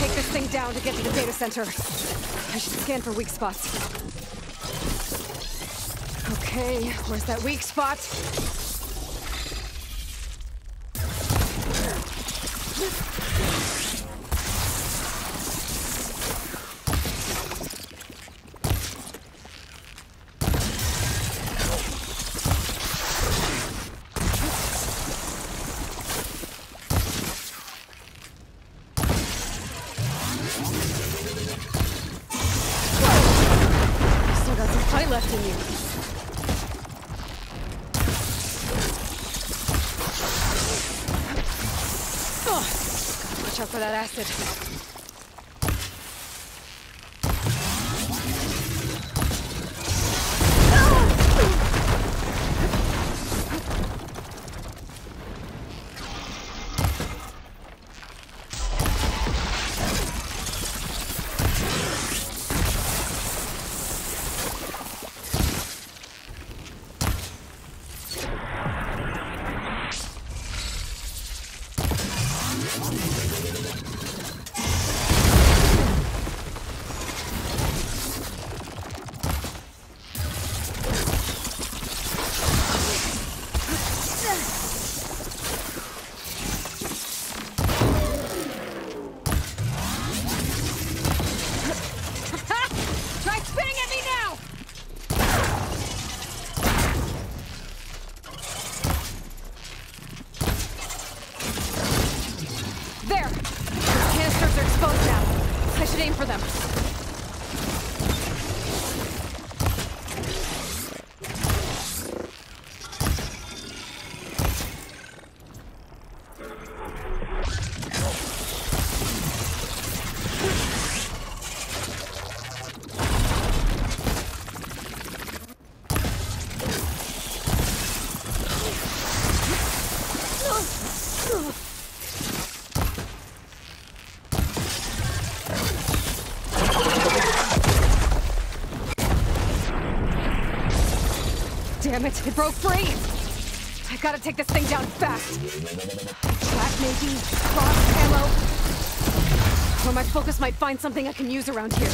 take this thing down to get to the data center. I should scan for weak spots. Okay, where's that weak spot? Still got some fight left in you. Watch out for that acid. Try spinning at me now! There! Those canisters are exposed now. I should aim for them. Damn it, it broke free! I gotta take this thing down fast! Track maybe? Box ammo? Or my focus might find something I can use around here.